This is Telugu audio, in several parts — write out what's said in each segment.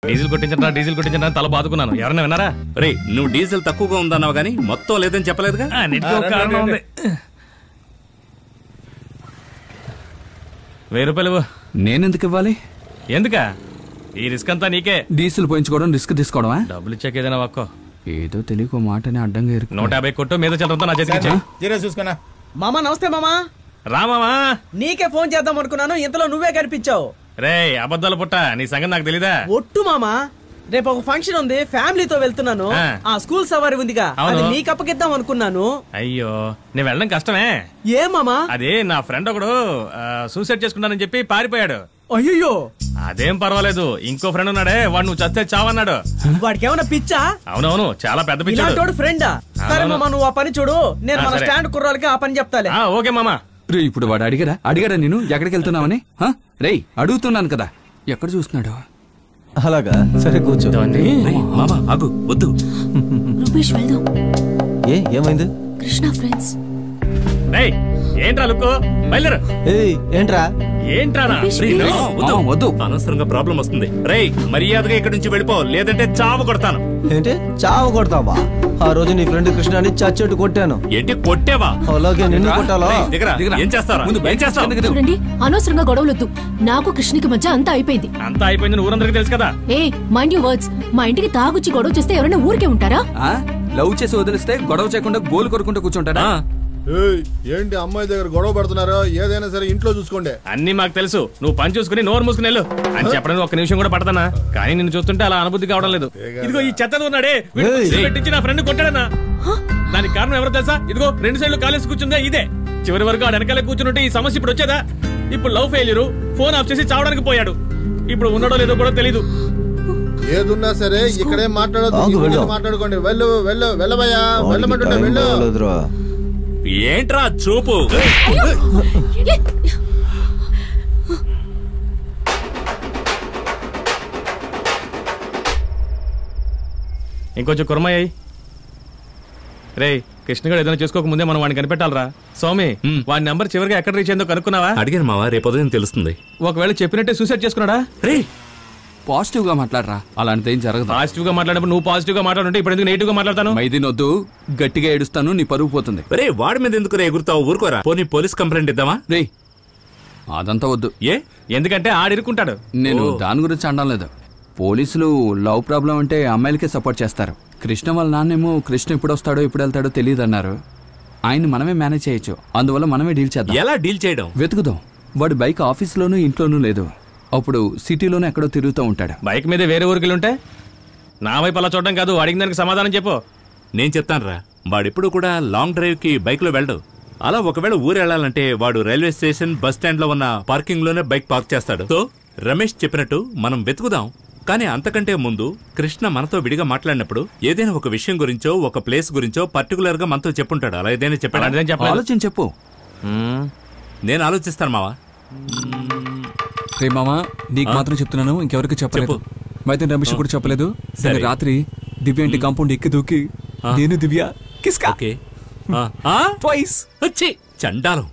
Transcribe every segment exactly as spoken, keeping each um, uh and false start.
డీజిల్ కొట్టించరా డీజిల్ కొట్టించరా తల బాదుకున్నాను. ఎవరైనా విన్నారా? రే నువ్వు డీజిల్ తక్కువగా ఉందన్నావు గానీ మొత్తం లేదని చెప్పలేదుగా. వెయ్యి రూపాయలు నేనెందుకు ఇవ్వాలి? ఎందుకా? ఈ రిస్క్ అంతా నీకే. డీజిల్ పోయించుకోవడం రిస్క్ తీసుకోవడమా? డబ్బులు ఇచ్చాక ఏదైనా వక్కో. ఏదో తెలియక మాటని అడ్డంగా ఇరుకు. నూట యాభై కొట్టు మీద చల్లతో నా చేతికి చూసుకున్నా. మామా నమస్తే మామా. రామామా నీకే ఫోన్ చేద్దాం అనుకున్నాను, ఇంతలో నువ్వే కనిపించావు. రే అబద్ధాలు పుట్ట, నీ సంగతి నాకు తెలీదా? ఒట్టు మామా, రేపు ఒక ఫంక్షన్ ఉంది, ఫ్యామిలీతో వెళ్తున్నాను. ఆ స్కూల్ సవారి ఉందిగా, అది నీకు అప్పగిద్దాం అనుకున్నాను. అయ్యో నేను వెళ్ళడం కష్టమే. ఏ మామా? అదే నా ఫ్రెండ్ ఒకడు సూసైడ్ చేసుకుంటానని చెప్పి పారిపోయాడు. అయ్యో అదేం పర్వాలేదు, ఇంకో ఫ్రెండ్ ఉన్నాడే, వాడు నువ్వు చస్తే చావన్నాడు. వాడికి ఏమన్నా పిచ్చా? అవునవును, చాలా పెద్ద పిచ్చాడు. ఫ్రెండా? సరే మామా, నువ్వు ఆ పని చూడు, నేను మన స్టాండ్ కుర్రాలకి ఆ పని చెప్తాలే. ఓకే మామా. రే ఇప్పుడు వాడు అడిగారా అడిగారా నేను ఎక్కడికి వెళ్తున్నావని? రే అడుగుతున్నాను కదా, ఎక్కడ చూస్తున్నాడు? అలాగా, సరే కూర్చో. మామా ఆగు, వద్దు. రూపేష్ వెళ్దాం. ఏ ఏమైంది? కృష్ణ ఫ్రెండ్స్. రేయ్ ఏంట్రా లుక్కు, బయలుదేరు. ఏయ్ ఏంట్రా? ఏంట్రా వద్దు, అనవసరంగా ప్రాబ్లం వస్తుంది. రేయ్ మర్యాదగా ఇక్కడి నుంచి వెళ్ళిపో, లేదంటే చావు కొడతాను. ఏంటి చావు కొడతావా? ఆ రోజు నీ ఫ్రెండ్ కృష్ణని చచ్చెట్టు కొట్టాను. ఏంటి కొట్టావా? అలాగే నిన్ను కొట్టాలా? ఏం చేస్తారా? చూడండి, అనవసరంగా గొడవలొద్దు. నాకు కృష్ణకి మధ్య అంతా అయిపోయింది. అంతా అయిపోయింది ఊరందరికీ తెలుసు కదా. ఏ మైండ్ యూ వర్డ్స్. మా ఇంటికి తాగుచ్చి గొడవ చేస్తే ఎవరైనా ఊరికే ఉంటారా? లవ్ చేసి వదిలిస్తే గొడవ చేయకుండా గోలు కొరుకుంటూ కూర్చుంటారా? ఏంటి అమ్మాయి దగ్గర గొడవ పడుతున్నారో? ఏదైనా సరే ఇంట్లో చూసుకోండి. అన్ని మాకు తెలుసు, నువ్వు పని చూసుకుని నోరు మూసుకుని వెళ్ళు అని చెప్పడానికి ఒక్క నిమిషం కూడా పడతానా? కానీ నిన్ను చూస్తుంటే అలా అనుభూతి కావడం లేదు. ఇదిగో ఈ చెత్త ఉన్నాడే, పెట్టించి నా ఫ్రెండ్ కొట్టాడన్నా. దానికి కారణం ఎవరో తెలుసా? ఇదిగో రెండు సైడ్లు కాలేసి కూర్చుందా ఇదే. చివరి వరకు ఆ వెనకాలే కూర్చుంటే ఈ సమస్య ఇప్పుడు వచ్చేదా? ఇప్పుడు లవ్ ఫెయిల్యూర్, ఫోన్ ఆఫ్ చేసి చావడానికి పోయాడు. ఇప్పుడు ఉన్నాడో లేదో కూడా తెలీదు. ఏదున్నా సరే ఇక్కడే మాట్లాడదు, మాట్లాడుకోండి. వెళ్ళు వెళ్ళు వెళ్ళబోయా, వెళ్ళమంటుంటే వెళ్ళు. ఏంట్రా చూపు? ఇంకొంచెం కుర్మయ్యాయి. రే కృష్ణగాడు ఏదైనా చేసుకోక ముందే మనం వాడిని కనిపెట్టాలరా. స్వామి వాడి నెంబర్ చివరిగా ఎక్కడ రీచ్ అయిందో కనుక్కున్నావా? అడిగాను మావా, రేపు ఉదయం తెలుస్తుంది. ఒకవేళ చెప్పినట్టే సూసైడ్ చేసుకున్నాడా? రే పాజిటివ్ గా మాట్లాడరా, అలాంటిది ఏం జరగదు. పాజిటివ్ గా మాట్లాడినప్పుడు నువ్వు పాజిటివ్ గా మాట్లాడుంటే ఇప్పుడు ఎందుకు నెగిటివ్ గా మాట్లాడతాను? మైదీన్ వద్దు, గట్టిగా ఏడుస్తాను, నీ పరుగు పోతుంది. రే వాడి మీద ఎందుకు ఎగురుతావు? ఊరుకోరా. పోనీ పోలీస్ కంప్లైంట్ ఇద్దామా? రే అదంతా వద్దు. ఏ ఎందుకంటే ఆడిరుకుంటాడు. నేను దాని గురించి అనడం లేదు. పోలీసులు లవ్ ప్రాబ్లం అంటే అమ్మాయిలకే సపోర్ట్ చేస్తారు. కృష్ణ వాళ్ళ నాన్నేమో కృష్ణ ఎప్పుడు వస్తాడో ఎప్పుడు వెళ్తాడో తెలియదు అన్నారు. ఆయన మనమే మేనేజ్ చేయొచ్చు, అందువల్ల మనమే డీల్ చేద్దాం. ఎలా డీల్ చేయడం? వెతుకుదాం. వాడి బైక్ ఆఫీస్లోనూ ఇంట్లోనూ లేదు, అప్పుడు సిటీలోనే ఎక్కడో తిరుగుతూ ఉంటాడు. బైక్ మీద వేరే ఊరికి ఉంటే నా వైపు అలా చూడడం కాదు, అడిగిన దానికి సమాధానం చెప్పు. నేను చెప్తాను రా. వాడెప్పుడు కూడా లాంగ్ డ్రైవ్ కి బైక్ లో వెళ్ళడు. అలా ఒకవేళ ఊరు వెళ్ళాలంటే వాడు రైల్వే స్టేషన్, బస్ స్టాండ్ లో ఉన్న పార్కింగ్ లోనే బైక్ పార్క్ చేస్తాడు. సో రమేష్ చెప్పినట్టు మనం వెతుకుదాం. కానీ అంతకంటే ముందు కృష్ణ మనతో విడిగా మాట్లాడినప్పుడు ఏదైనా ఒక విషయం గురించో ఒక ప్లేస్ గురించో పర్టికులర్ గా మనతో చెప్పుంటాడు. అలా ఏదైనా చెప్పాడు? ఆలోచన చెప్పు. నేను ఆలోచిస్తాను మావా. రే మామా, నీకు మాత్రం చెప్తున్నాను, ఇంకెవరికి చెప్పలేదు. మైతన్ రమేష్ కూడా చెప్పలేదు. సరే రాత్రి దివ్య ఇంటి కాంపౌండ్ ఎక్కి దూకి నేను దివ్య కిస్కా ట్వైస్ వచ్చి చండాలం.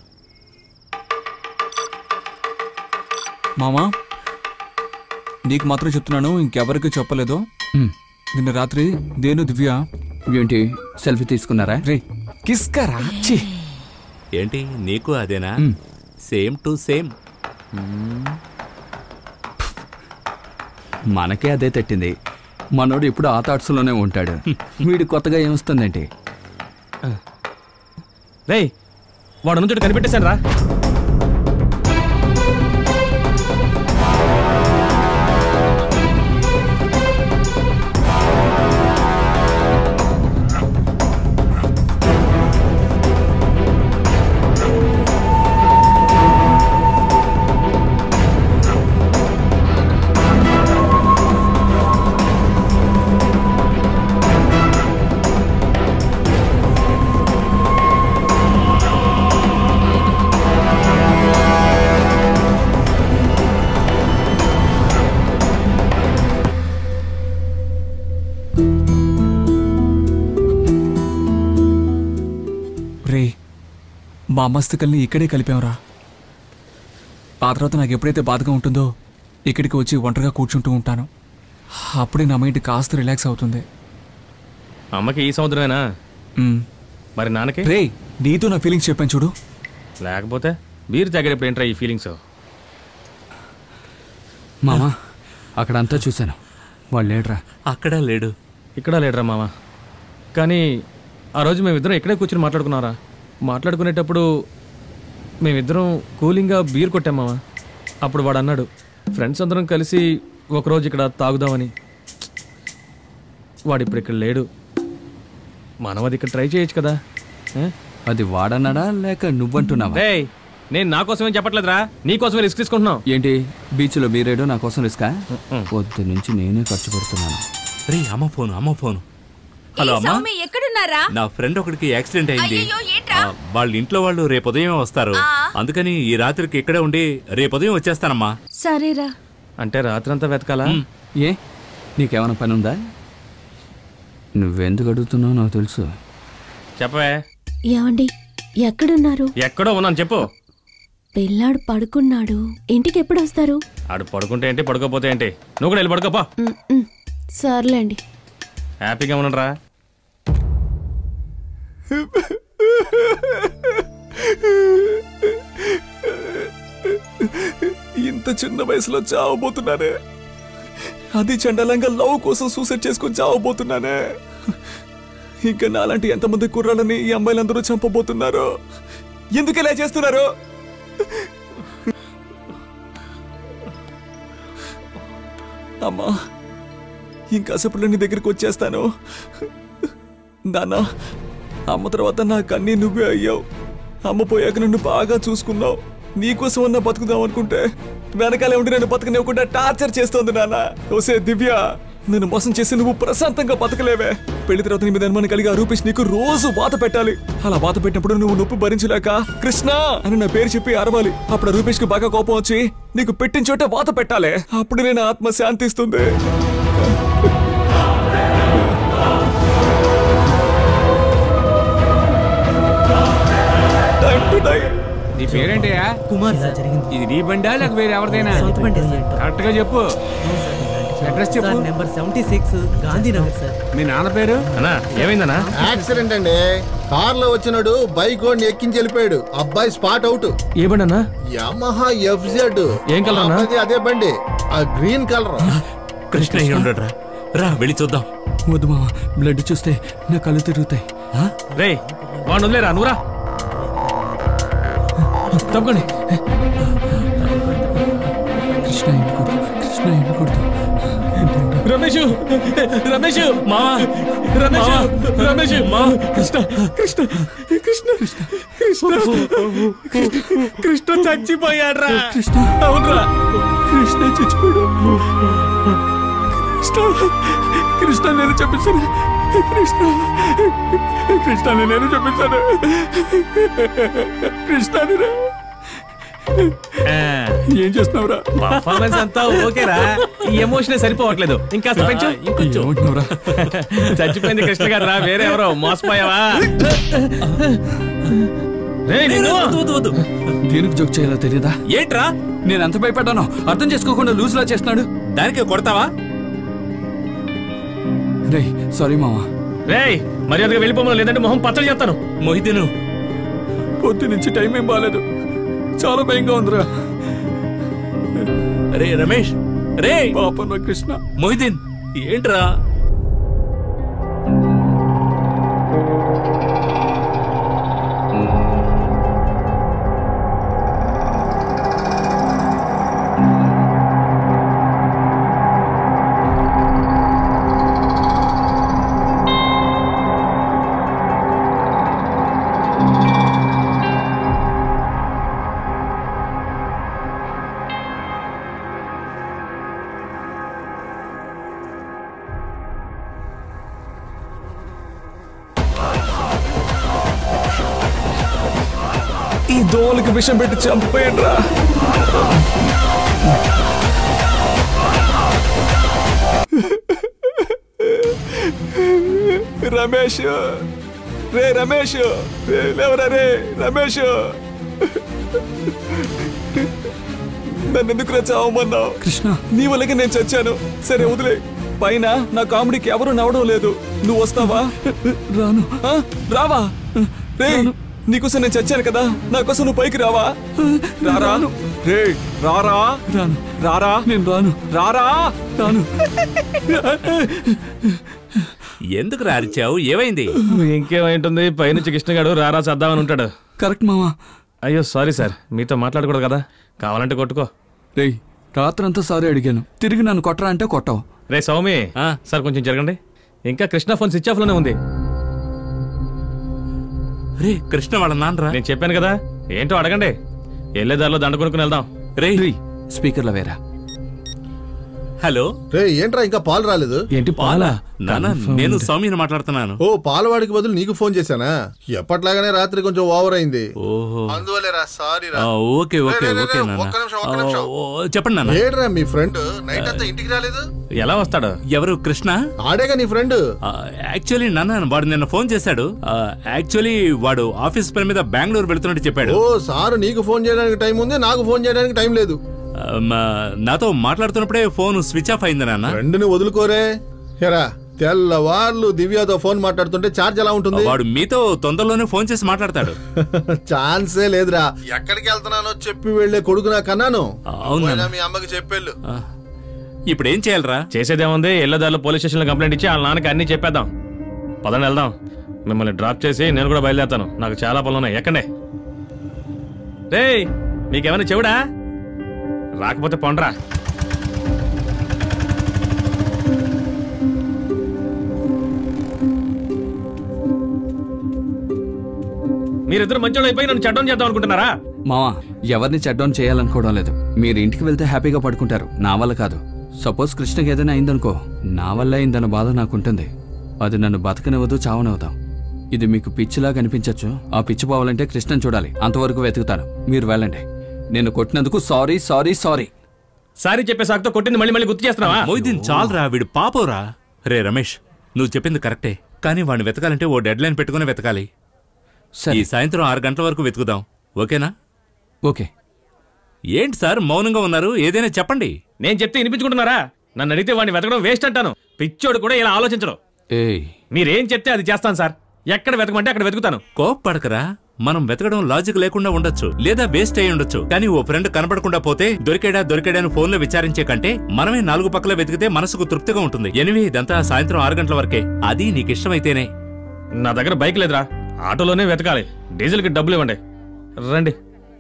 మామా నీకు మాత్రం చెప్తున్నాను, ఇంకెవరికి చెప్పలేదు. నిన్న రాత్రి నేను దివ్య ఏంటి సెల్ఫీ తీసుకున్నారా? రే కిస్కరా. ఏంటి నీకు అదేనా? Same to same. మనకే అదే తట్టింది. మనోడు ఇప్పుడు ఆ థాట్స్ లోనే ఉంటాడు. వీడు కొత్తగా ఏమొస్తుందేంటి? రేయ్ వాడు నుంచి కనిపెట్టేశాను రా. మా మస్తకల్ని ఇక్కడే కలిపాంరా. ఆ తర్వాత నాకు ఎప్పుడైతే బాధగా ఉంటుందో ఇక్కడికి వచ్చి ఒంటరిగా కూర్చుంటూ ఉంటాను. అప్పుడే నా మైండ్ కాస్త రిలాక్స్ అవుతుంది. అమ్మకి ఈ సముద్రమేనా? మ్. మరి నాన్నకి? రే నీతో నా ఫీలింగ్స్ చెప్పాను చూడు. లేకపోతే బీర్ తాగేటప్పుడు ఏంట్రా ఈ ఫీలింగ్స్? మామా అక్కడంతా చూశాను, వాళ్ళు లేడరా. అక్కడ లేడు, ఇక్కడ లేడరా మామ. కానీ ఆ రోజు మేమిద్దరం ఇక్కడే కూర్చొని మాట్లాడుకున్నారా? మాట్లాడుకునేటప్పుడు మేమిద్దరం కూలింగ్గా బీర్ కొట్టాం మామ. అప్పుడు వాడు అన్నాడు ఫ్రెండ్స్ అందరం కలిసి ఒకరోజు ఇక్కడ తాగుదామని. వాడు ఇప్పుడు ఇక్కడ లేడు. మనం అది ఇక్కడ ట్రై చేయొచ్చు కదా. అది వాడన్నాడా లేక నువ్వంటున్నావా? రేయ్ నేను నా కోసమే చెప్పట్లేదురా, నీ కోసమే రిస్క్ తీసుకుంటున్నావు. ఏంటి బీచ్లో బీరేడో నా కోసం రిస్కా? పొద్దు నుంచి నేనే ఖర్చు పెడుతున్నాను. రే అమ్మ ఫోన్, అమ్మ ఫోన్. హలో అమ్మా, ఎక్కడున్నారా? నా ఫ్రెండ్ ఒకడికి యాక్సిడెంట్ అయింది. వాళ్ళ ఇంట్లో వాళ్ళు రేపు ఉదయం వస్తారు, అందుకని ఈ రాత్రికి ఇక్కడే ఉండి రేపు ఉదయం వచ్చేస్తానమ్మా. సరేరా. అంటే రాత్రంతా వెతకాలా? ఏ నీకేమైనా పని ఉందా? నువ్వెందుకు అడుగుతున్నావు నాకు తెలుసు. చెప్పవే. ఏమండి ఎక్కడున్నారు? ఎక్కడో ఉన్నాను చెప్పు. పిల్లాడు పడుకున్నాడు, ఇంటికి ఎప్పుడు వస్తారు? ఆడు పడుకుంటే ఏంటి, పడుకోపోతే ఏంటి? నువ్వు కూడా వెళ్ళి పడుకోపా. సర్లేండి. హ్యాపీగా ఉండరా? ఇంత చిన్న వయసులో చావబోతున్నానే, అది చండాలంగా లవ్ కోసం సూసైడ్ చేసుకొని చావబోతున్నానే. ఇంకా నాలాంటి ఎంతమంది కుర్రాళ్ళని ఈ అమ్మాయిలందరూ చంపబోతున్నారు. ఎందుకు ఇలా చేస్తున్నారు? అమ్మా ఇంకాసేపట్లో నీ దగ్గరికి వచ్చేస్తాను. నాన్న, అమ్మ తర్వాత నా కన్నీ నువ్వే అయ్యావు. అమ్మ పోయాక నన్ను బాగా చూసుకున్నావు. నీకోసం అన్నా బతుకుదాం అనుకుంటే వెనకాలే ఉండి నన్ను బతకనివ్వకుండా టార్చర్ చేస్తోంది నాన్న. ఓసే దివ్య, నన్ను మోసం చేసి నువ్వు ప్రశాంతంగా బతకలేవే. పెళ్లి తర్వాత నీ మీద అనుమానం కలిగి ఆ రూపేష్ నీకు రోజు వాత పెట్టాలి. అలా వాత పెట్టినప్పుడు నువ్వు నొప్పి భరించలేక కృష్ణ అని నా పేరు చెప్పి అరవాలి. అప్పుడు రూపేష్ కి బాగా కోపం వచ్చి నీకు పెట్టిన చోట వాత పెట్టాలి. అప్పుడు నేను ఆత్మ శాంతిస్తుంది. నీ పేరేంటయ్యా? కుమార్. ఇది నీ బండా లేక వేరే ఎవరిదైనా? కరెక్ట్ గా చెప్పు. అడ్రస్ చెప్పు. Number seventy six Gandhinagar sir. మీ నాన్న పేరు? అన్నా ఏమైందన్నా? యాక్సిడెంట్ అండి. కార్ లో వచ్చినాడు, బైక్ వాడిని ఎక్కించి వెళ్ళిపోయాడు. అబ్బాయి స్పాట్ అవుట్. ఏ బండి అన్నా? Yamaha F Z. ఏం కలర్ అన్నా? అదే బండి, ఆ గ్రీన్ కలర్. కృష్ణ ఉండరా, రా వెళ్ళి చూద్దాం. వద్దు మామ, బ్లడ్ చూస్తే నా కళ్ళు తిరుగుతాయి. రే వాడు వదిలేరా, నువ్వురా. తప్పకండి. కృష్ణ ఎన్నుకూడదు, కృష్ణ ఎన్నుకూడదు. రమేష్, రమేష్ మా రమేష్, రమేష్ మా కృష్ణ, కృష్ణ, కృష్ణ, కృష్ణ, కృష్ణ చచ్చిపోయాడ్రా. కృష్ణ, అవునరా, కృష్ణ చచ్చిపోయాడు. కృష్ణ, కృష్ణ నేను చంపించాను. కృష్ణ, కృష్ణ నేను చంపించాను. కృష్ణ ఏం చేస్తున్నావురా? పర్ఫార్మెన్స్ అంతా ఓకేరా, ఈ ఎమోషన్ సరిపోవట్లేదు. ఇంకా పెంచు. ఏమంటున్నావురా? చచ్చిపోయింది కృష్ణ గారు రా, వేరే ఎవరో మోసపోయావా? దేనికి జోక్ చేయాలో తెలియదా? ఏంట్రా నేను ఎంత భయపడ్డానో అర్థం చేసుకోకుండా లూజ్ లా చేస్తున్నాడు. దానికి కొడతావా? రేయ్ సారీ మామా. రేయ్ మర్యాదగా వెళ్ళిపోమను, లేదంటే మొహం పచ్చడి చేస్తాను. మొహిదీను, పొద్దు నుంచి టైం ఏం బాగాలేదు, చాలా భయంగా ఉందిరా. రే రమేష్, రే పాపం కృష్ణ. మొహిదీన్ ఏంట్రా? ఈ దోమలకి విషం పెట్టి చంపేయండి రా. రమేష్, రే రమేష్, లేవరా రే రమేష్. నన్ను ఎందుకు రా చావమన్నావు? కృష్ణ, నీ వల్లకి నేను చచ్చాను. సరే వదిలే, పైన నా కామెడీకి ఎవరు నవ్వడం లేదు. నువ్వు వస్తావా? రాను. రావా? రే నీకోసం నేను చచ్చాను కదా, నా కోసం నువ్వు పైకి రావా? రారా రే, రారా. రాను. రారా. నేను రాను. రారా. రాను. ఎందుకు రారిచావు? ఏమైంది? ఇంకేమైంటుంది, పైనుంచి కృష్ణగాడు రారా చేద్దామని ఉంటాడు. కరెక్ట్ మావా. అయ్యో సారీ సార్, మీతో మాట్లాడకూడదు కదా, కావాలంటే కొట్టుకో. రే రాత్రంతా సారీ అడిగాను, తిరిగి నన్ను కొట్టరా అంటే కొట్టావు. రే సౌమి, సార్ కొంచెం జరగండి. ఇంకా కృష్ణ ఫోన్ స్విచ్ ఆఫ్ లోనే ఉంది. రే కృష్ణ వాళ్ళ నాన్నరా? నేను చెప్పాను కదా, ఏంటో అడగండి. వెళ్ళేదారిలో దండ కొనుక్కుని వెళ్దాం. రే స్పీకర్ లో వేరా. హలో రే ఏంట్రా ఇంకా పాలు రాలేదు? ఏంటి పాలా? నాన్న నేను సౌమ్యని మాట్లాడుతున్నాను. ఓ పాలవాడికి బదులు నీకు ఫోన్ చేశానా? ఎప్పట్లాగానే రాత్రి కొంచెం ఓవర్ అయింది. ఓహో అందువల్లేరా, సారీ రా. ఓకే ఓకే ఓకే నాన్న. చెప్పండి నాన్న. ఏడ్రా మీ ఫ్రెండ్ నైట్ అంతా ఇంటికి రాలేదు? ఎలా వస్తాడు? ఎవరు? కృష్ణ? ఆడేగా నీ ఫ్రెండ్. యాక్చువల్లీ నాన్న వాడు నిన్న ఫోన్ చేశాడు. యాక్చువల్లీ వాడు ఆఫీస్ పని మీద బెంగళూరు వెళ్తున్నట్టు చెప్పాడు. ఓ సారు నీకు ఫోన్ చేయడానికి టైం ఉంది, నాకు ఫోన్ చేయడానికి టైం లేదు. నాతో మాట్లాడుతున్నప్పుడే ఫోన్ స్విచ్ ఆఫ్ అయింది నాన్న. ఫ్రెండ్ని వదులుకోరే. ఎరా తెల్లవార్లు దివ్యతో ఫోన్ మాట్లాడుతుంటే ఛార్జ్ ఎలా ఉంటుంది? వాడు మీతో తొందరలోనే ఫోన్ చేసి మాట్లాడతాడు. ఛాన్సే లేదురా. ఎక్కడికి వెళ్తున్నానో చెప్పి వెళ్లే కొడుకు నా కన్నాను. అవునా? మీ అమ్మకి చెప్పేళ్ళు. ఇప్పుడు ఏం చేయాలరా? చేసేదేముంది, ఎల్లదారిలో పోలీస్ స్టేషన్ లో కంప్లైంట్ ఇచ్చి వాళ్ళ నాన్నకి అన్ని చెప్పేద్దాం. పదండి వెళ్దాం. మిమ్మల్ని డ్రాప్ చేసి నేను కూడా బయలుదేరుతాను, నాకు చాలా పనులు ఉన్నాయి. ఎక్కండి. రే మీకేమైనా చెవుడా? రాకపోతే పొండ్రా. మీరిద్దరు మంచోళ్ళు అయిపోయి నన్ను చెడ్డం చేద్దాం అనుకుంటున్నారా? మావా ఎవరిని చెడ్డౌన్ చేయాలనుకోవడం లేదు. మీరు ఇంటికి వెళ్తే హ్యాపీగా పడుకుంటారు, నా వల్ల కాదు. సపోజ్ కృష్ణకి ఏదైనా అయిందనుకో, నా వల్ల అయిందన్న బాధ నాకుంటుంది. అది నన్ను బతకనివ్వదు, చావనవుతాం. ఇది మీకు పిచ్చిలా కనిపించచ్చు. ఆ పిచ్చి పోవాలంటే కృష్ణని చూడాలి, అంతవరకు వెతుకుతాను. మీరు వెళ్ళండి. నేను కొట్టినందుకు సారీ సారీ సారీ. సారీ చెప్పే సాకుతో కొట్టింది మళ్ళీ మళ్ళీ గుర్తు చేస్తున్నావా? మొయిదీన్ చాలరా, వీడు పాపోరా. రే రమేష్, నువ్వు చెప్పింది కరెక్టే, కానీ వాడిని వెతకాలంటే ఓ డెడ్ లైన్ పెట్టుకుని వెతకాలి. ఈ సాయంత్రం ఆరు గంటల వరకు వెతుకుదాం, ఓకేనా? ఓకే. ఏంటి సార్ మౌనంగా ఉన్నారు? ఏదైనా చెప్పండి. నేను చెప్తే వినిపించుకుంటున్నారా? నన్ను అడిగితే వాడిని వెతకడం వేస్ట్ అంటాను. పిచ్చోడు కూడా ఇలా ఆలోచించడం. మీరేం చెప్తే అది చేస్తాను సార్. ఎక్కడ వెతకమంటే అక్కడ వెతుకుతాను. కోప్పడకరా, మనం వెతకడం లాజిక్ లేకుండా ఉండొచ్చు, లేదా వేస్ట్ అయి ఉండొచ్చు. కానీ ఓ ఫ్రెండ్ కనపడకుండా పోతే దొరికాడా దొరికాడా అని ఫోన్ లో విచారించే కంటే మనమే నాలుగు పక్కల వెతికితే మనసుకు తృప్తిగా ఉంటుంది. ఎనివే ఇదంతా సాయంత్రం ఆరు గంటల వరకే, అది నీకు ఇష్టమైతేనే. నా దగ్గర బైక్ లేదురా, ఆటోలోనే వెతకాలి. డీజిల్ కి డబ్బులు ఇవ్వండి. రండి.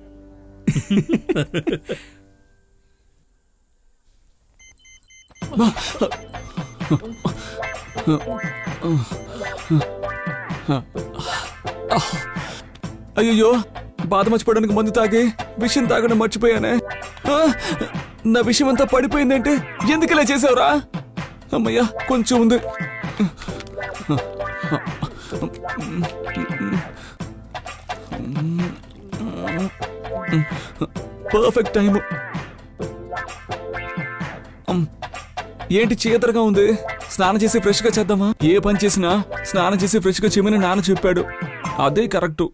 అయ్యో బాధ మర్చిపోవడానికి మందు తాగి విషయం తాగడం మర్చిపోయానే. నా విషయం అంతా పడిపోయిందంటే ఎందుకు ఇలా చేసావురా? అమ్మయ్యా కొంచెం ఉంది. Perfect time. ఏంటి చీతరగా ఉంది? స్నానం చేసి ఫ్రెష్ గా చేద్దామా? ఏ పని చేసినా స్నానం చేసి ఫ్రెష్ గా చేయమని నాన్న చెప్పాడు, అదే కరెక్టు.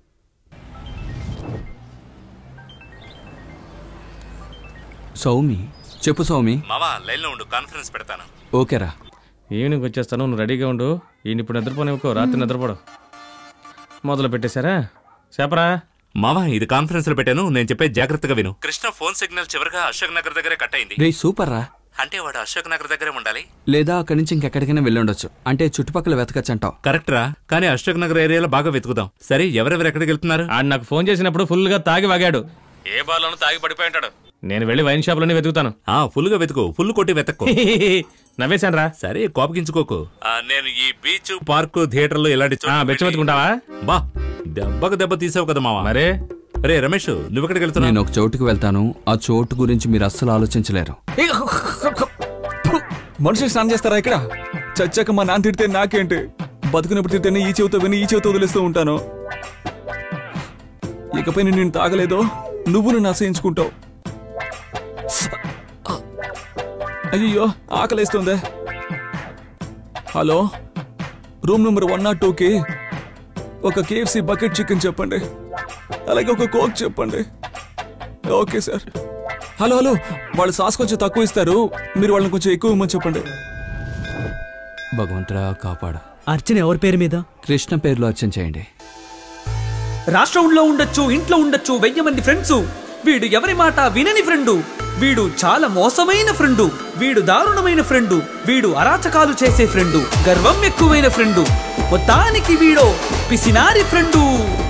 సౌమి చెప్పు. సౌమి మావా లైన్ లో ఉండు, కాన్ఫరెన్స్ పెడతాను. ఓకేరా. ఈవినింగ్ వచ్చేస్తాను, నువ్వు రెడీగా ఉండు. ఈయన ఇప్పుడు నిద్రపోనివ్వకో, రాత్రి నిద్రపోడు. మొదలు పెట్టేశారా? చెప్పరా మావా, ఇది కాన్ఫరెన్స్ లో పెట్టాను, నేను చెప్పే జాగ్రత్తగా విను. కృష్ణ ఫోన్ సిగ్నల్ చివరిగా అశోక్ నగర్ దగ్గరే కట్ అయింది. రే సూపర్ రా. అంటే వాడు అశోక్ నగర్ దగ్గరే ఉండాలి, లేదా అక్కడి నుంచి ఇంకెక్కడికైనా వెళ్ళి ఉండొచ్చు. అంటే చుట్టుపక్కల వెతకచ్చు అంటావు. కరెక్ట్ రా, కానీ అశోక్ నగర్ ఏరియాలో బాగా వెతుకుదాం. సరే ఎవరెవరు ఎక్కడికి వెళ్తున్నారు? ఆయన నాకు ఫోన్ చేసినప్పుడు ఫుల్ గా తాగి వాగాడు. ఏ బార్లోనూ తాగి పడిపోయి ఉంటాడు. నేను వెళ్ళి వైన్ షాప్ లోనే వెతుకుతాను. ఆ ఫుల్ గా వెతుకు, ఫుల్ కొట్టి వెతక్కు. నవ్వేశాను రా. సరే కోపగించుకోకు. నేను ఈ బీచ్ పార్క్ థియేటర్లు ఇలాంటి బెచ్చ వెతుకుంటావా? బా దెబ్బకు దెబ్బ తీసావు కదా మావా. మరే రే రమేష్, నువ్వు ఎక్కడికి వెళ్తున్నావు? నేను ఒక చోటుకు వెళ్తాను, ఆ చోటు గురించి మీరు అస్సలు ఆలోచించలేరు. మనుషులు స్నానం చేస్తారా ఇక్కడ? చచ్చాక మా నాన్న తిడితే నాకేంటి? బతుకున్నప్పుడు తిడితేనే ఈ చెవితో విని ఈ చెవితో వదిలేస్తూ ఉంటాను. ఇకపై నేను తాగలేదో నువ్వు నన్ను అసహించుకుంటావు. అయ్యో ఆకలేస్తుందే. Hello, room number one not టూకి ఒక కేఎఫ్సి బకెట్ చికెన్ చెప్పండి, అలాగే ఒక కోక్ చెప్పండి. Okay sir. హలో హలో, వాళ్ళు సాస్ కొంచెం తక్కువ ఇస్తారు, మీరు వాళ్ళని కొంచెం ఎక్కువ ఇవ్వమని చెప్పండి. భగవంతుడా కాపాడు. అర్చన ఎవరి పేరు మీద? కృష్ణ పేరులో అర్చన చేయండి. రాష్ట్రంలో ఉండొచ్చు, ఇంట్లో ఉండొచ్చు వెయ్యి మంది ఫ్రెండ్స్, వీడు ఎవరి మాట వినని ఫ్రెండు, వీడు చాలా మోసమైన ఫ్రెండు, వీడు దారుణమైన ఫ్రెండు, వీడు అరాచకాలు చేసే ఫ్రెండు, గర్వం ఎక్కువైన ఫ్రెండు, మొత్తానికి వీడో పిసినారి ఫ్రెండు.